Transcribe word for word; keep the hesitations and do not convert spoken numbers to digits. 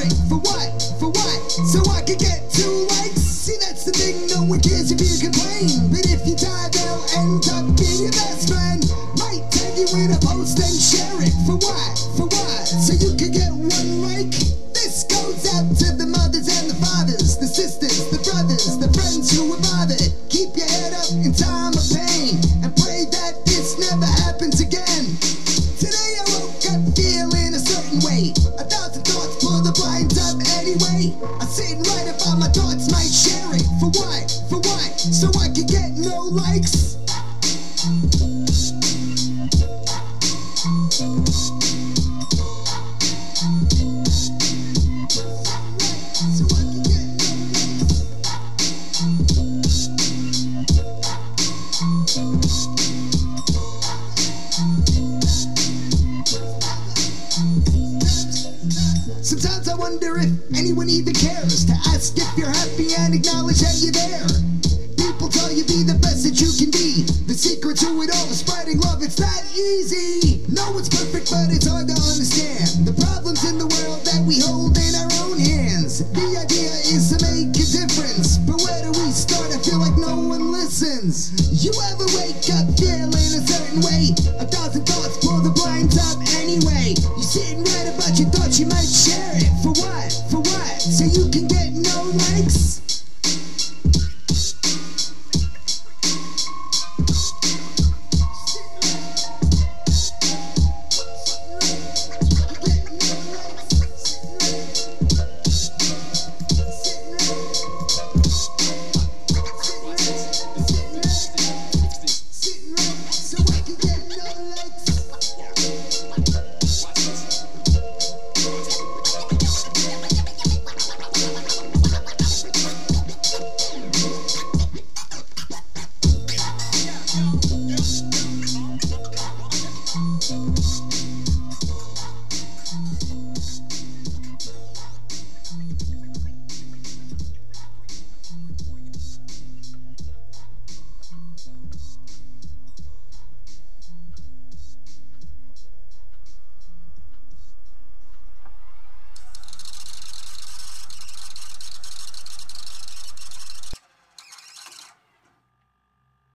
it. For what? For what? So I can get two likes? See, that's the thing, no one cares if you complain. But if you die, they'll end up being your best friend. Might tag you in a post and share it. For what? For what? So you can get one like? This goes out to the mothers and the fathers, the sisters, the brothers, the friends who were bothered. Keep your head up in time of pain and pray that this never happens again. Today I woke up feeling a certain way. A thousand thoughts pull the blinds up anyway. I sit and write about my thoughts, might share it. For what? For what? So I can get no likes? Sometimes I wonder if anyone even cares to ask if you're happy and acknowledge that you're there. People tell you be the best that you can be. The secret to it all is spreading love, it's that easy. No one's perfect, but it's hard to understand the problems in the world that we hold in our own hands. The idea is to make a difference, but where do we start? I feel like no one listens. You ever wake up feeling a certain way? A thousand thoughts pull the blinds up anyway. You sit and write about your thoughts, you might share it. For what? For what? So you can get no likes? Thank you.